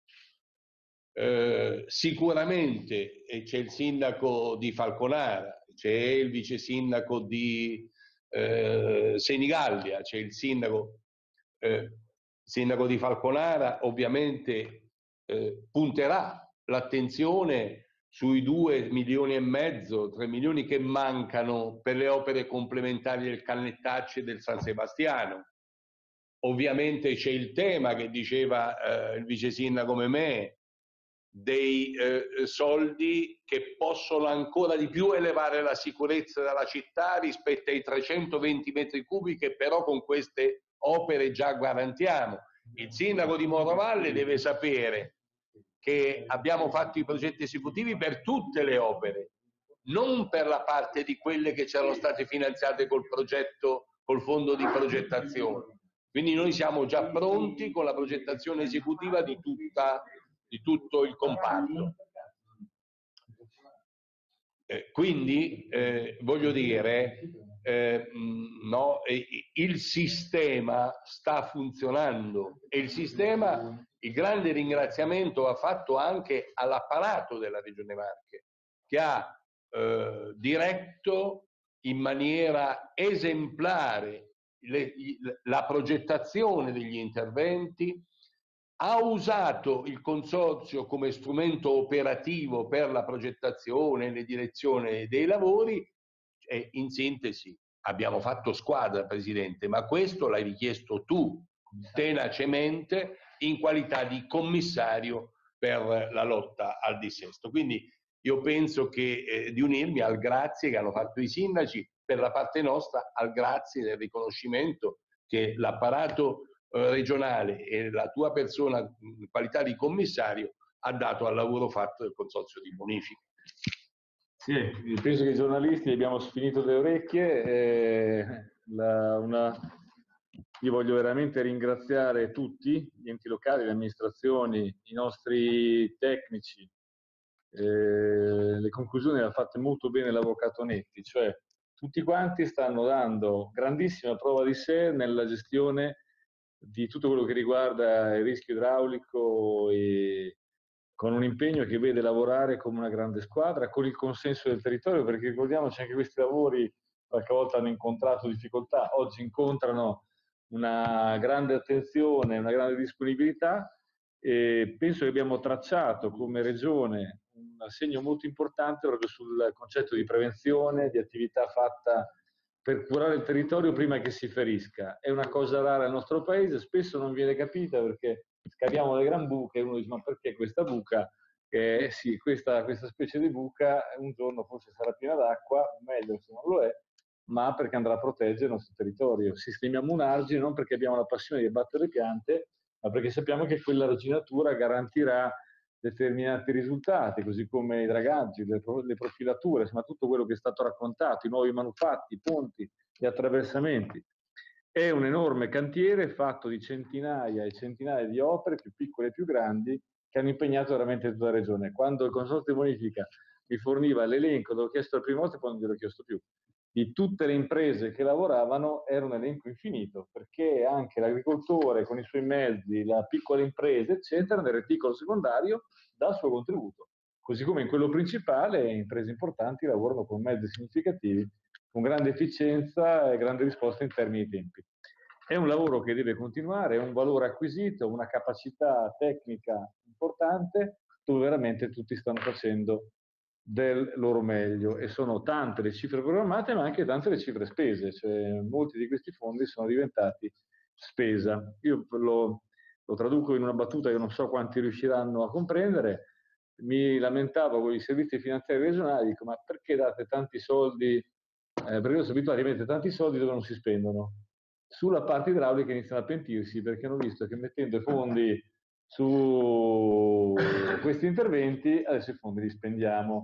Eh, sicuramente c'è il sindaco di Falconara, c'è il vice sindaco di eh, Senigallia, c'è il sindaco, eh, sindaco di Falconara, ovviamente eh, punterà l'attenzione sui due milioni e mezzo, tre milioni che mancano per le opere complementari del Cannettacci e del San Sebastiano. Ovviamente c'è il tema che diceva eh, il vice sindaco Memè, dei eh, soldi che possono ancora di più elevare la sicurezza della città rispetto ai trecentoventi metri cubi che però con queste opere già garantiamo. Il sindaco di Morovalle deve sapere che abbiamo fatto i progetti esecutivi per tutte le opere, non per la parte di quelle che c'erano state finanziate col progetto, col fondo di progettazione. Quindi noi siamo già pronti con la progettazione esecutiva di tutta di tutto il comparto. Eh, quindi eh, voglio dire, eh, no, il sistema sta funzionando e il sistema, il grande ringraziamento va fatto anche all'apparato della Regione Marche, che ha eh, diretto in maniera esemplare le, la progettazione degli interventi, ha usato il consorzio come strumento operativo per la progettazione e le direzione dei lavori e in sintesi abbiamo fatto squadra, Presidente, ma questo l'hai richiesto tu tenacemente in qualità di commissario per la lotta al dissesto. Quindi io penso che eh, di unirmi al grazie che hanno fatto i sindaci, per la parte nostra al grazie del riconoscimento che l'apparato regionale e la tua persona in qualità di commissario ha dato al lavoro fatto del consorzio di bonifica. Sì, penso che i giornalisti abbiamo sfinito le orecchie. Eh, la, una... Io voglio veramente ringraziare tutti, gli enti locali, le amministrazioni, i nostri tecnici. Eh, le conclusioni le ha fatte molto bene l'avvocato Netti, cioè tutti quanti stanno dando grandissima prova di sé nella gestione di tutto quello che riguarda il rischio idraulico e con un impegno che vede lavorare come una grande squadra, con il consenso del territorio, perché ricordiamoci anche questi lavori qualche volta hanno incontrato difficoltà, oggi incontrano una grande attenzione, una grande disponibilità e penso che abbiamo tracciato come Regione un segno molto importante proprio sul concetto di prevenzione, di attività fatta per curare il territorio prima che si ferisca. È una cosa rara nel nostro paese, spesso non viene capita perché scaviamo le gran buche e uno dice ma perché questa buca? Eh, sì, questa, questa specie di buca un giorno forse sarà piena d'acqua, meglio se non lo è, ma perché andrà a proteggere il nostro territorio. Sistemiamo un argine non perché abbiamo la passione di abbattere le piante, ma perché sappiamo che quella arginatura garantirà determinati risultati, così come i dragaggi, le, le profilature, insomma tutto quello che è stato raccontato, i nuovi manufatti, i ponti, gli attraversamenti. È un enorme cantiere fatto di centinaia e centinaia di opere, più piccole e più grandi, che hanno impegnato veramente tutta la regione. Quando il consorzio di bonifica mi forniva l'elenco, l'ho chiesto la prima volta e poi non gliel'ho chiesto più. di tutte le imprese che lavoravano era un elenco infinito, perché anche l'agricoltore con i suoi mezzi, la piccola impresa, eccetera, nel reticolo secondario dà il suo contributo. Così come in quello principale, imprese importanti lavorano con mezzi significativi, con grande efficienza e grande risposta in termini di tempi. È un lavoro che deve continuare, è un valore acquisito, una capacità tecnica importante, dove veramente tutti stanno facendo del loro meglio, e sono tante le cifre programmate ma anche tante le cifre spese, cioè molti di questi fondi sono diventati spesa. Io lo, lo traduco in una battuta che non so quanti riusciranno a comprendere. Mi lamentavo con i servizi finanziari regionali, dico, ma perché date tanti soldi, eh, perché io sono abituato a mettere tanti soldi dove non si spendono. Sulla parte idraulica iniziano a pentirsi, perché hanno visto che mettendo i fondi su questi interventi adesso i fondi li spendiamo.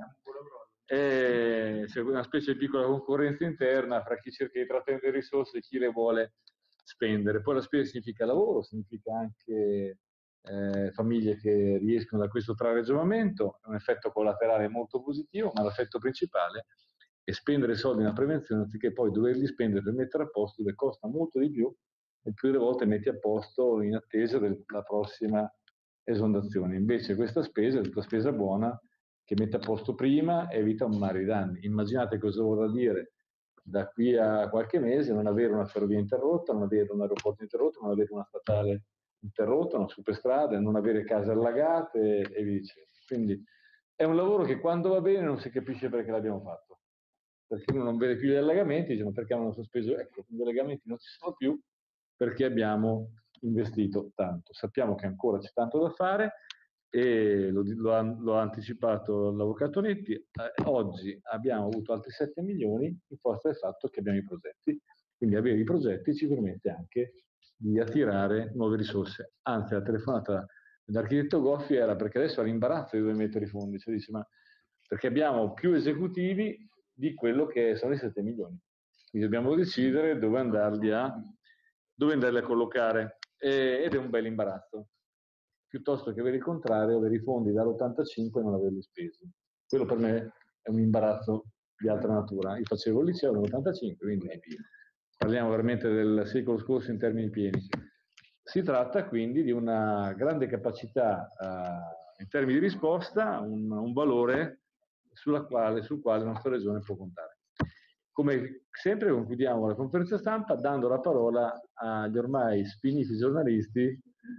E c'è una specie di piccola concorrenza interna fra chi cerca di trattenere risorse e chi le vuole spendere. Poi la spesa significa lavoro, significa anche eh, famiglie che riescono da questo trarre giovamento, è un effetto collaterale molto positivo, ma l'effetto principale è spendere soldi nella prevenzione anziché poi doverli spendere per mettere a posto, dove costa molto di più e più delle volte metti a posto in attesa della prossima esondazione. Invece questa spesa è tutta spesa buona che mette a posto prima e evita un mare di danni. Immaginate cosa vorrà dire da qui a qualche mese non avere una ferrovia interrotta, non avere un aeroporto interrotto, non avere una statale interrotta, una superstrada, non avere case allagate e via dicendo. Quindi è un lavoro che quando va bene non si capisce perché l'abbiamo fatto. Perché uno non vede più gli allagamenti, dicono perché hanno sospeso, ecco, gli allagamenti non ci sono più perché abbiamo investito tanto. Sappiamo che ancora c'è tanto da fare e lo, lo, ha, lo ha anticipato l'avvocato Netti, eh, oggi abbiamo avuto altri sette milioni in forza del fatto che abbiamo i progetti, quindi avere i progetti ci permette anche di attirare nuove risorse. Anzi, la telefonata dell'architetto Goffi era perché adesso ha l'imbarazzo di dove mettere i fondi, cioè dice ma perché abbiamo più esecutivi di quello che sono i sette milioni, quindi dobbiamo decidere dove andarli a, dove andarli a collocare e, ed è un bel imbarazzo, piuttosto che avere il contrario, avere i fondi dall'ottantacinque e non averli spesi. Quello per me è un imbarazzo di altra natura. Io facevo il liceo nell'ottantacinque, quindi parliamo veramente del secolo scorso in termini pieni. Si tratta quindi di una grande capacità uh, in termini di risposta, un, un valore sulla quale, sul quale la nostra regione può contare. Come sempre concludiamo la conferenza stampa dando la parola agli ormai spiniti giornalisti,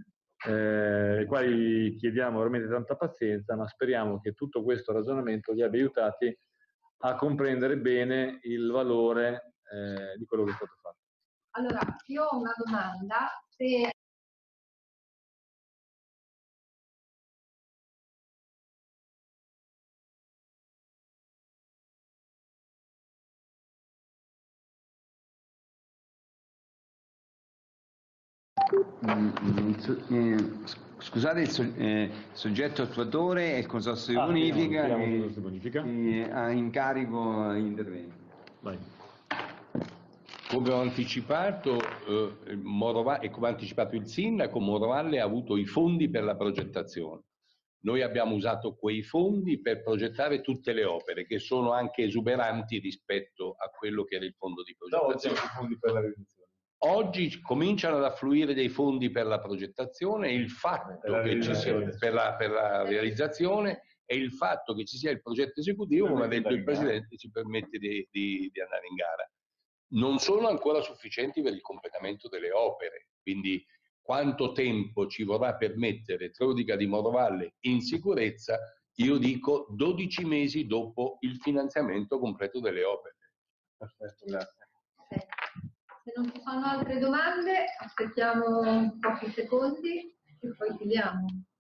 eh, ai quali chiediamo veramente tanta pazienza, ma speriamo che tutto questo ragionamento li abbia aiutati a comprendere bene il valore eh, di quello che è stato fatto. Allora, io ho una domanda. Se Scusate, il so, eh, soggetto attuatore è il consorzio di ah, bonifica, no, che, che, bonifica che ha in carico gli interventi. Vai. Come ho anticipato, eh, Morovalle, e come ha anticipato il sindaco, Morovalle ha avuto i fondi per la progettazione. Noi abbiamo usato quei fondi per progettare tutte le opere, che sono anche esuberanti rispetto a quello che era il fondo di progettazione. No, fondi per la realizzazione. Oggi cominciano ad affluire dei fondi per la progettazione e il fatto che ci sia per la, per la realizzazione e il fatto che ci sia il progetto esecutivo, come ha detto il Presidente, ci permette di, di, di andare in gara. Non sono ancora sufficienti per il completamento delle opere, quindi quanto tempo ci vorrà per mettere Trodica di Morovalle in sicurezza? Io dico dodici mesi dopo il finanziamento completo delle opere. Perfetto, grazie. Se non ci sono altre domande, aspettiamo pochi secondi e poi chiudiamo.